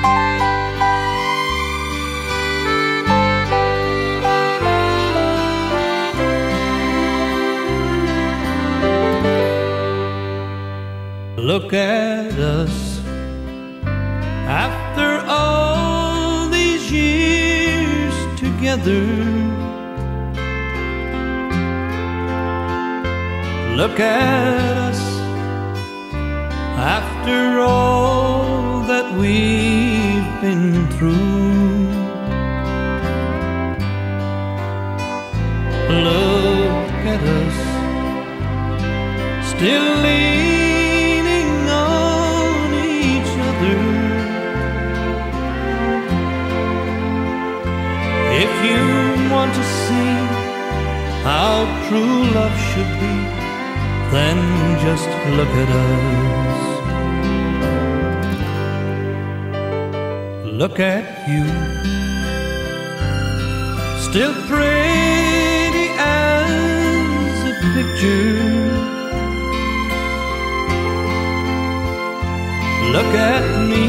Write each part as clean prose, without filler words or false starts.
Look at us after all these years together. Look at us after all that we've been through. Look at us still leaning on each other. If you want to see how true love should be, then just look at us. Look at you, still pretty as a picture. Look at me,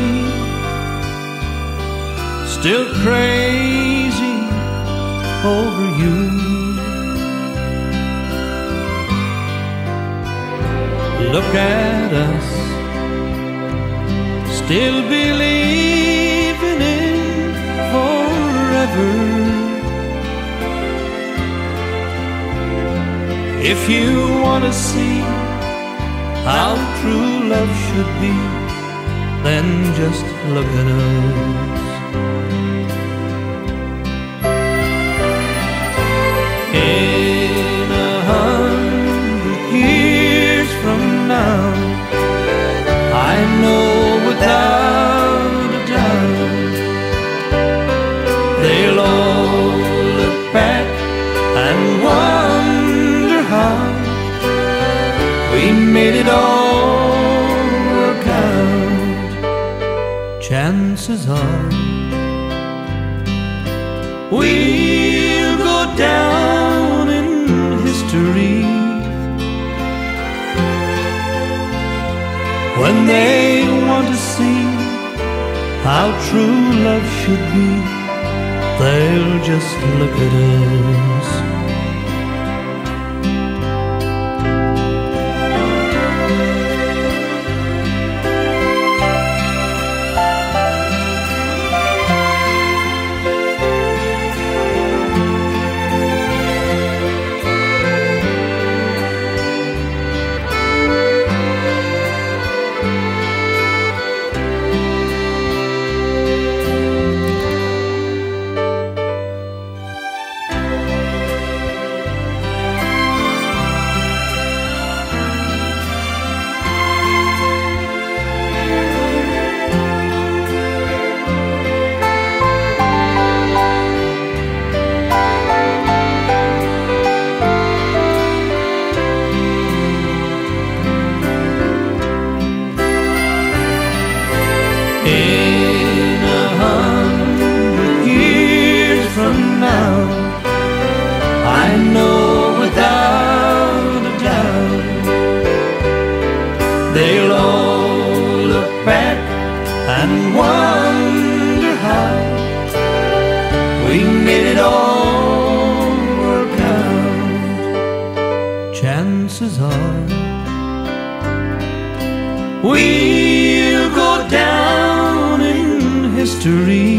still crazy over you. Look at us, still believing in forever. If you want to see how true love should be, then just look at us. In 100 years from now, I know without a doubt they'll all look back and wonder how we made it all work out. Chances are we'll go down in history when they want to see how true love should be. They'll just look at us. In 100 years from now, I know without a doubt they'll all look back and wonder how we made it all work out. Chances are we'll go down in history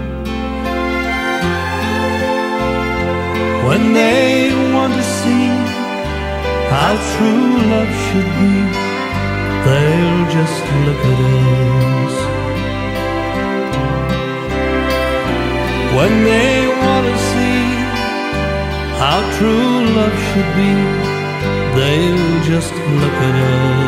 when they want to see how true love should be. They'll just look at us. When they want to see how true love should be, they'll just look at us.